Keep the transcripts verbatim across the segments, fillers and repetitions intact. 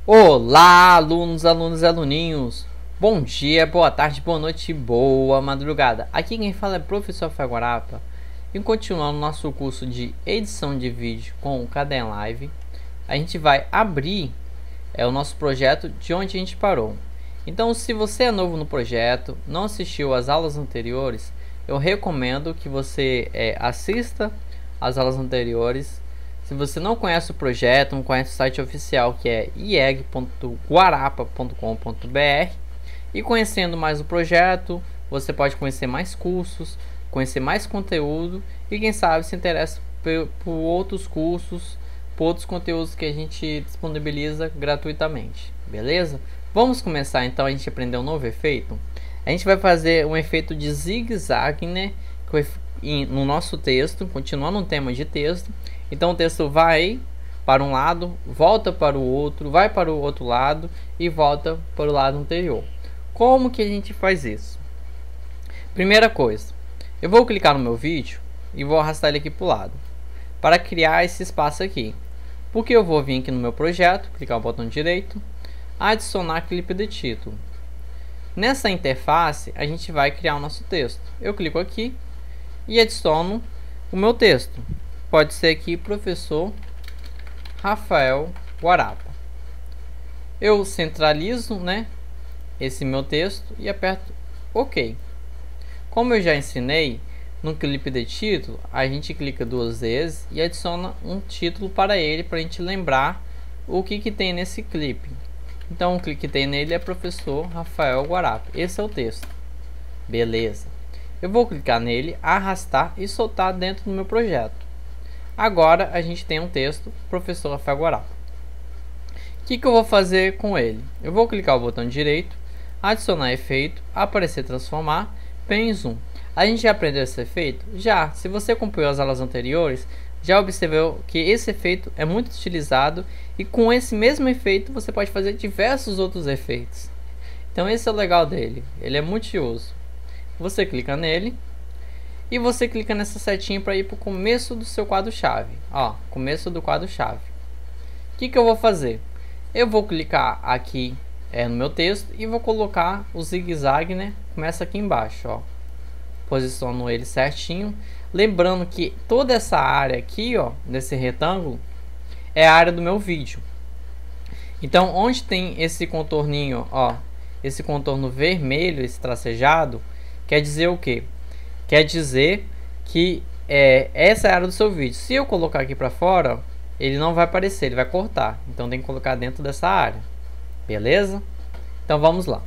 Olá, alunos, alunos e aluninhos. Bom dia, boa tarde, boa noite, boa madrugada. Aqui quem fala é professor Rafael Guarapa. E continuando nosso curso de edição de vídeo com o Caderno Live, a gente vai abrir é, o nosso projeto de onde a gente parou. Então, se você é novo no projeto, não assistiu às aulas anteriores, eu recomendo que você é, assista às aulas anteriores. Se você não conhece o projeto, não conhece o site oficial, que é i e g ponto guarapa ponto com ponto b r, e conhecendo mais o projeto, você pode conhecer mais cursos, conhecer mais conteúdo e quem sabe se interessa por, por outros cursos, por outros conteúdos que a gente disponibiliza gratuitamente, beleza? Vamos começar então a gente aprender um novo efeito. A gente vai fazer um efeito de zigue-zague, né, no nosso texto, continuando no tema de texto. Então o texto vai para um lado, volta para o outro, vai para o outro lado e volta para o lado anterior. Como que a gente faz isso? Primeira coisa, eu vou clicar no meu vídeo e vou arrastar ele aqui para o lado para criar esse espaço aqui. Porque eu vou vir aqui no meu projeto, clicar no botão direito, adicionar clipe de título. Nessa interface a gente vai criar o nosso texto. Eu clico aqui e adiciono o meu texto. Pode ser aqui professor Rafael Guarapa. Eu centralizo, né, esse meu texto e aperto OK. Como eu já ensinei, no clipe de título a gente clica duas vezes e adiciona um título para ele, para a gente lembrar o que que tem nesse clipe. Então o que tem nele é professor Rafael Guarapa. Esse é o texto. Beleza. Eu vou clicar nele, arrastar e soltar dentro do meu projeto. Agora a gente tem um texto, professor Rafael Guarapa. O que que eu vou fazer com ele? Eu vou clicar o botão direito, adicionar efeito, aparecer transformar, pen zoom. A gente já aprendeu esse efeito? Já. Se você acompanhou as aulas anteriores, já observou que esse efeito é muito utilizado e com esse mesmo efeito você pode fazer diversos outros efeitos. Então esse é o legal dele, ele é multiuso. Você clica nele e você clica nessa setinha para ir para o começo do seu quadro-chave. Ó, começo do quadro-chave. O que que eu vou fazer? Eu vou clicar aqui é, no meu texto e vou colocar o zigue-zague, né? Começa aqui embaixo, ó. Posiciono ele certinho. Lembrando que toda essa área aqui, ó, desse retângulo, é a área do meu vídeo. Então, onde tem esse contorninho, ó, esse contorno vermelho, esse tracejado, quer dizer o quê? Quer dizer que é, essa é a área do seu vídeo. Se eu colocar aqui para fora, ele não vai aparecer, ele vai cortar. Então tem que colocar dentro dessa área. Beleza? Então vamos lá.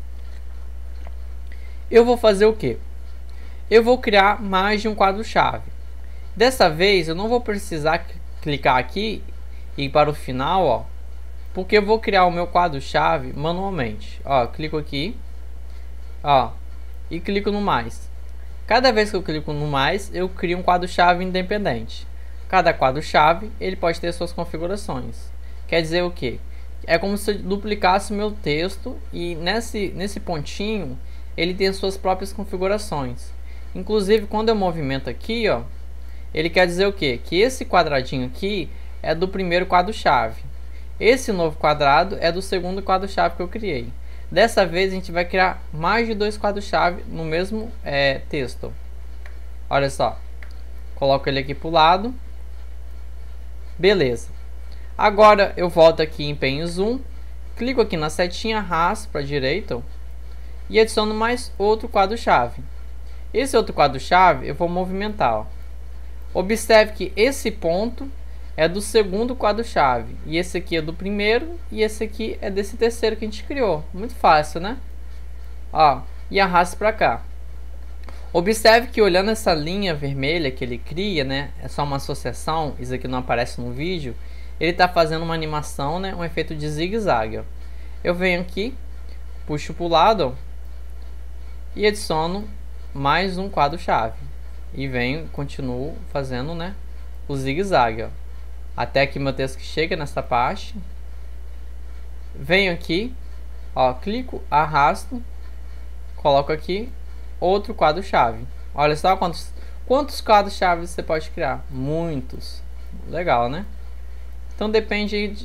Eu vou fazer o quê? Eu vou criar mais de um quadro-chave. Dessa vez eu não vou precisar clicar aqui e ir para o final, ó, porque eu vou criar o meu quadro-chave manualmente. Ó, clico aqui, ó, e clico no mais. Cada vez que eu clico no mais, eu crio um quadro-chave independente. Cada quadro-chave ele pode ter suas configurações. Quer dizer o que? É como se eu duplicasse o meu texto e nesse, nesse pontinho ele tem suas próprias configurações. Inclusive quando eu movimento aqui, ó, ele quer dizer o que? Que esse quadradinho aqui é do primeiro quadro-chave. Esse novo quadrado é do segundo quadro-chave que eu criei. Dessa vez a gente vai criar mais de dois quadros-chave no mesmo é, texto. Olha só. Coloco ele aqui para o lado. Beleza. Agora eu volto aqui em pen zoom. Clico aqui na setinha, arrasto para a direita. E adiciono mais outro quadro-chave. Esse outro quadro-chave eu vou movimentar. Ó. Observe que esse ponto é do segundo quadro-chave. E esse aqui é do primeiro. E esse aqui é desse terceiro que a gente criou. Muito fácil, né? Ó, e arrasto para cá. Observe que olhando essa linha vermelha que ele cria, né? É só uma associação. Isso aqui não aparece no vídeo. Ele está fazendo uma animação, né? Um efeito de zigue-zague. Eu venho aqui, puxo para o lado, ó, e adiciono mais um quadro-chave. E venho, continuo fazendo, né? O zigue-zague, ó. Até que meu texto chega nessa parte. Venho aqui, ó, clico, arrasto, coloco aqui outro quadro-chave. Olha só quantos, quantos quadros-chave você pode criar. Muitos. Legal, né? Então depende de, de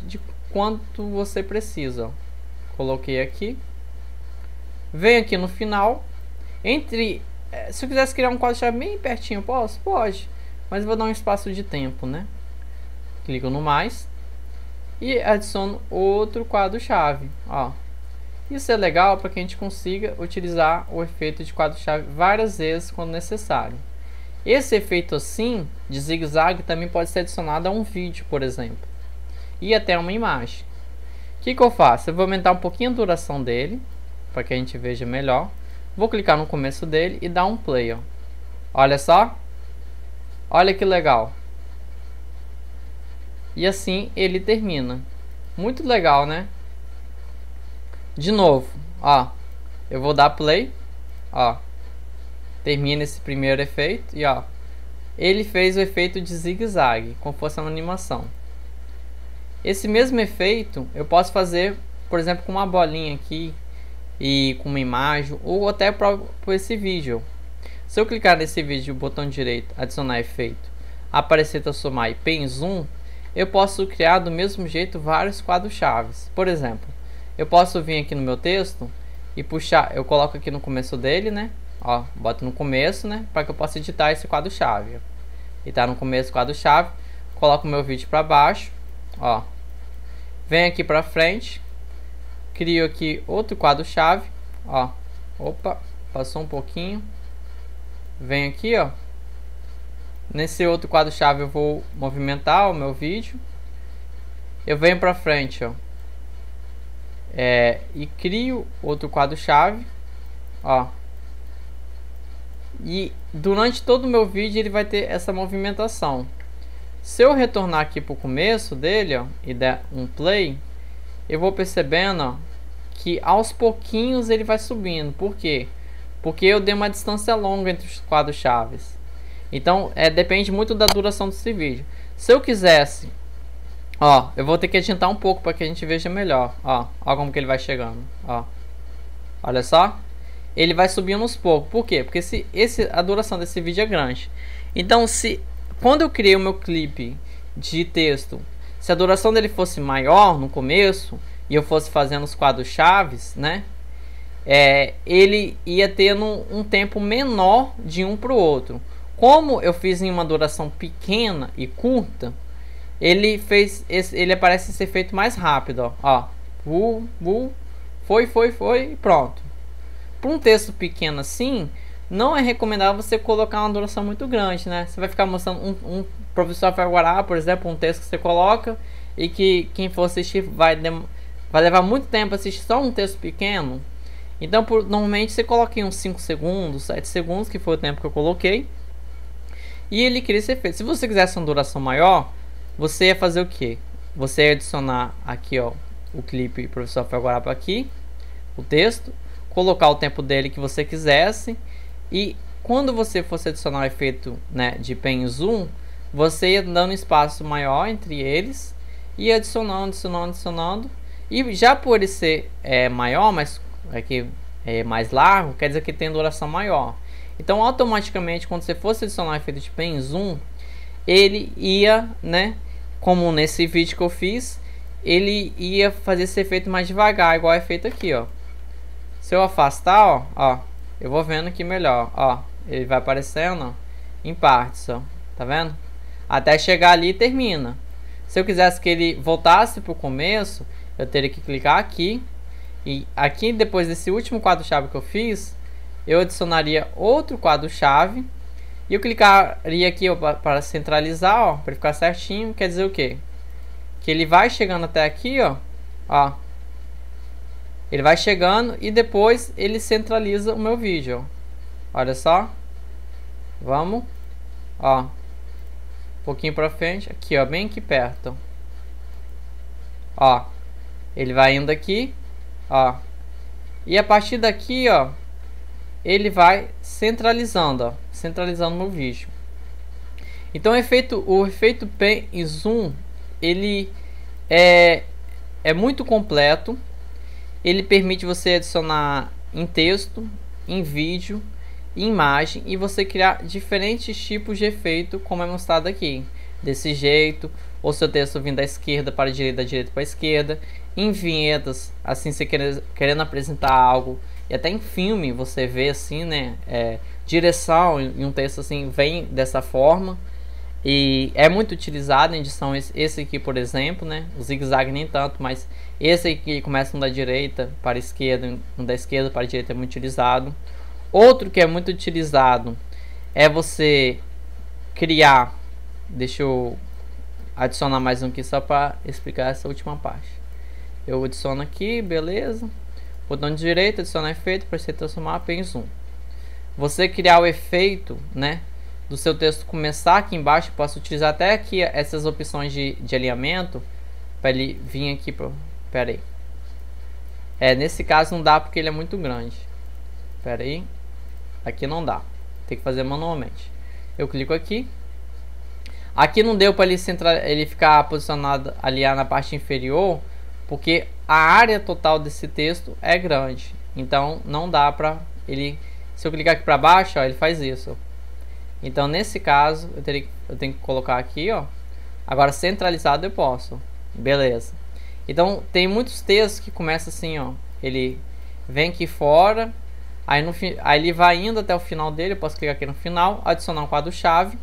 quanto você precisa. Coloquei aqui. Venho aqui no final. Entre, se eu quisesse criar um quadro-chave bem pertinho, posso? Pode. Mas eu vou dar um espaço de tempo, né? Clico no mais. E adiciono outro quadro-chave. Ó. Isso é legal para que a gente consiga utilizar o efeito de quadro-chave várias vezes quando necessário. Esse efeito assim, de zigue-zague, também pode ser adicionado a um vídeo, por exemplo. E até uma imagem. O que, que eu faço? Eu vou aumentar um pouquinho a duração dele, para que a gente veja melhor. Vou clicar no começo dele e dar um play. Ó. Olha só. Olha que legal. E assim ele termina. Muito legal, né? De novo, ó. Eu vou dar play. Ó. Termina esse primeiro efeito. E ó. Ele fez o efeito de zigue-zague, como fosse uma animação. Esse mesmo efeito eu posso fazer, por exemplo, com uma bolinha aqui. E com uma imagem. Ou até para esse vídeo. Se eu clicar nesse vídeo, o botão direito, adicionar efeito, aparecer, transformar e pen zoom. Eu posso criar do mesmo jeito vários quadros-chaves. Por exemplo, eu posso vir aqui no meu texto e puxar, eu coloco aqui no começo dele, né? Ó, boto no começo, né? Para que eu possa editar esse quadro-chave. E tá no começo quadro-chave, coloco o meu vídeo para baixo, ó. Venho aqui para frente, crio aqui outro quadro-chave, ó. Opa, passou um pouquinho. Venho aqui, ó. Nesse outro quadro-chave eu vou movimentar o meu vídeo. Eu venho para frente, ó. É, e crio outro quadro-chave, ó. E durante todo o meu vídeo ele vai ter essa movimentação. Se eu retornar aqui para o começo dele, ó, e der um play, eu vou percebendo, ó, que aos pouquinhos ele vai subindo. Por quê? Porque eu dei uma distância longa entre os quadros-chaves. Então, é, depende muito da duração desse vídeo. Se eu quisesse, ó, eu vou ter que adiantar um pouco para que a gente veja melhor. Ó, ó como que ele vai chegando. Ó, olha só. Ele vai subindo uns poucos. Por quê? Porque se esse, a duração desse vídeo é grande. Então, se quando eu criei o meu clipe de texto, se a duração dele fosse maior no começo e eu fosse fazendo os quadros-chaves, né? É, ele ia tendo um tempo menor de um para o outro. Como eu fiz em uma duração pequena e curta, ele fez esse, ele aparece esse efeito mais rápido, ó. Ó, uh, uh, foi, foi, foi, e pronto. Para um texto pequeno assim, não é recomendável você colocar uma duração muito grande, né? Você vai ficar mostrando um, um professor vai guardar, por exemplo, um texto que você coloca e que quem for assistir vai, vai levar muito tempo assistir só um texto pequeno. Então, por, normalmente você coloca em uns cinco segundos, sete segundos, que foi o tempo que eu coloquei. E ele cria esse efeito. Se você quisesse uma duração maior, você ia fazer o que? Você ia adicionar aqui, ó, o clipe Professor Felguarapa aqui, o texto, colocar o tempo dele que você quisesse. E quando você fosse adicionar o efeito, né, de pen zoom, você ia dando espaço maior entre eles e adicionando, adicionando, adicionando. E já por ele ser é, maior, mas aqui é mais largo, quer dizer que tem duração maior. Então, automaticamente, quando você fosse adicionar o efeito de pen zoom, ele ia, né, como nesse vídeo que eu fiz, ele ia fazer esse efeito mais devagar, igual é feito aqui, ó. Se eu afastar, ó, ó, eu vou vendo aqui melhor, ó, ele vai aparecendo, ó, em partes, ó, tá vendo? Até chegar ali e termina. Se eu quisesse que ele voltasse para o começo, eu teria que clicar aqui. E aqui, depois desse último quadro-chave que eu fiz, eu adicionaria outro quadro-chave. E eu clicaria aqui para centralizar, ó, para ficar certinho. Quer dizer o quê? Que ele vai chegando até aqui, ó. Ó. Ele vai chegando e depois ele centraliza o meu vídeo. Ó. Olha só. Vamos. Ó. Um pouquinho para frente. Aqui, ó. Bem aqui perto. Ó. Ele vai indo aqui. Ó. E a partir daqui, ó, ele vai centralizando, ó, centralizando no vídeo. Então o efeito, o efeito pen e zoom, ele é, é muito completo. Ele permite você adicionar em texto, em vídeo, em imagem, e você criar diferentes tipos de efeito, como é mostrado aqui. desse jeito, ou seu texto vindo da esquerda para a direita, da direita para a esquerda. Em vinhetas, assim, você querendo, querendo apresentar algo, e até em filme você vê assim, né, é, direção em um texto assim vem dessa forma. E é muito utilizado em edição esse aqui, por exemplo, né? O zigue-zague nem tanto, mas esse aqui começa da direita para a esquerda, da esquerda para a direita é muito utilizado. Outro que é muito utilizado é você criar, deixa eu adicionar mais um aqui só para explicar essa última parte. Eu adiciono aqui, beleza. Botão de direita, adicionar efeito para você transformar apenas um. Você criar o efeito, né, do seu texto começar aqui embaixo, posso utilizar até aqui essas opções de, de alinhamento para ele vir aqui pro, pera aí. É, nesse caso não dá porque ele é muito grande. Pera aí. Aqui não dá. Tem que fazer manualmente. Eu clico aqui. Aqui não deu para ele, ele ficar posicionado ali na parte inferior, porque a área total desse texto é grande. Então não dá para ele. Se eu clicar aqui para baixo, ó, ele faz isso. Então nesse caso eu, teria, eu tenho que colocar aqui, ó. Agora centralizado eu posso. Beleza. Então tem muitos textos que começam assim, ó. Ele vem aqui fora. Aí, no, aí ele vai indo até o final dele. Eu posso clicar aqui no final, adicionar um quadro-chave.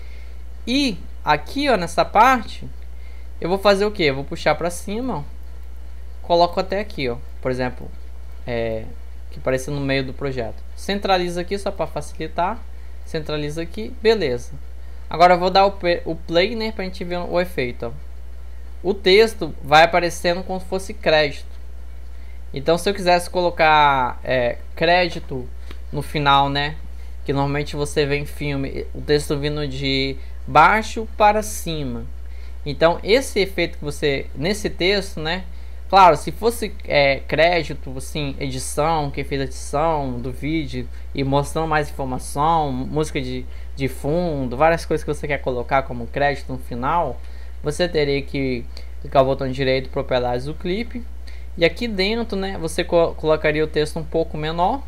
E aqui, ó, nessa parte, eu vou fazer o que? Eu vou puxar para cima, ó. Coloco até aqui, ó. Por exemplo, é, que aparece no meio do projeto. Centraliza aqui só para facilitar. Centraliza aqui, beleza. Agora eu vou dar o, o play, né, pra gente ver o efeito, ó. O texto vai aparecendo como se fosse crédito. Então se eu quisesse colocar é, crédito no final, né, que normalmente você vê em filme, o texto vindo de baixo para cima. Então esse efeito que você, nesse texto, né, claro, se fosse é, crédito, assim, edição, quem fez a edição do vídeo e mostrando mais informação, música de, de fundo, várias coisas que você quer colocar como crédito no final, você teria que clicar o botão direito propriedades do clipe. E aqui dentro, né, você co colocaria o texto um pouco menor.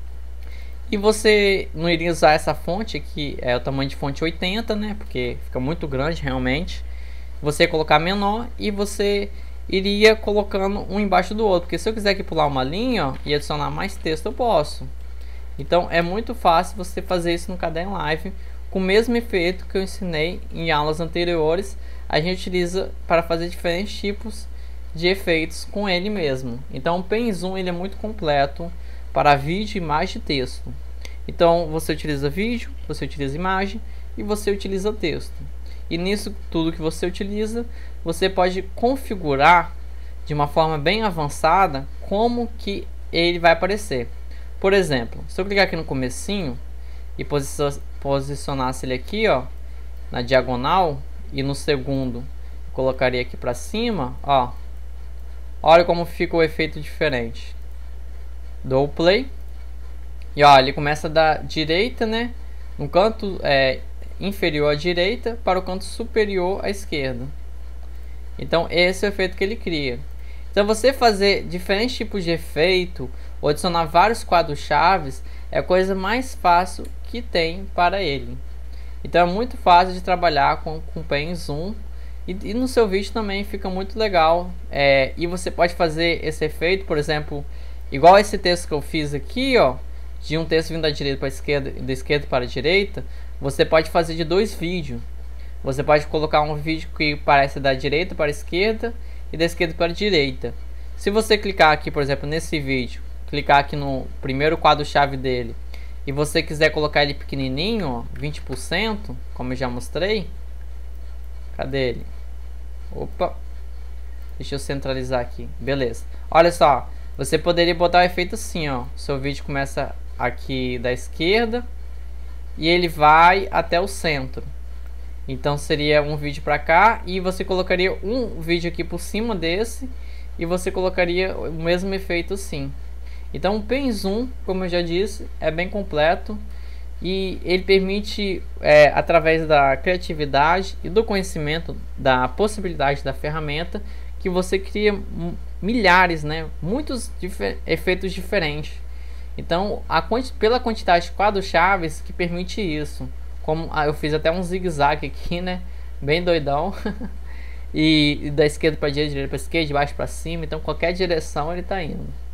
E você não iria usar essa fonte aqui, é o tamanho de fonte oitenta, né, porque fica muito grande realmente. Você ia colocar menor e você iria colocando um embaixo do outro, porque se eu quiser aqui pular uma linha, ó, e adicionar mais texto eu posso. Então é muito fácil você fazer isso no Caderno Live com o mesmo efeito que eu ensinei em aulas anteriores. A gente utiliza para fazer diferentes tipos de efeitos com ele mesmo. Então o Pen Zoom ele é muito completo para vídeo, imagem e texto. Então você utiliza vídeo, você utiliza imagem e você utiliza texto. E nisso tudo que você utiliza, você pode configurar de uma forma bem avançada como que ele vai aparecer. Por exemplo, se eu clicar aqui no comecinho e posicionasse ele aqui, ó, na diagonal, e no segundo eu colocaria aqui para cima, ó, olha como fica o efeito diferente. Dou o play e ó, ele começa da direita, né, no canto é, inferior à direita para o canto superior à esquerda. Então esse é o efeito que ele cria. Então você fazer diferentes tipos de efeito ou adicionar vários quadros-chaves é a coisa mais fácil que tem para ele. Então é muito fácil de trabalhar com o Pen Zoom e, e no seu vídeo também fica muito legal. É, e você pode fazer esse efeito, por exemplo, igual esse texto que eu fiz aqui, ó, de um texto vindo da direita para a esquerda e da esquerda para a direita. Você pode fazer de dois vídeos. Você pode colocar um vídeo que parece da direita para a esquerda e da esquerda para a direita. Se você clicar aqui, por exemplo, nesse vídeo, clicar aqui no primeiro quadro-chave dele e você quiser colocar ele pequenininho, ó, vinte por cento, como eu já mostrei. Cadê ele? Opa! Deixa eu centralizar aqui. Beleza. Olha só, você poderia botar o efeito assim, ó. Seu vídeo começa aqui da esquerda e ele vai até o centro. Então seria um vídeo para cá e você colocaria um vídeo aqui por cima desse e você colocaria o mesmo efeito assim. Então o Pen Zoom, como eu já disse, é bem completo e ele permite, é, através da criatividade e do conhecimento da possibilidade da ferramenta, que você cria milhares, né, muitos difer efeitos diferentes. Então a quanti pela quantidade de quadros-chaves que permite isso. Como ah, eu fiz até um zigue-zague aqui, né, bem doidão. E, e da esquerda para direita, direita para esquerda, de baixo para cima, então qualquer direção ele tá indo.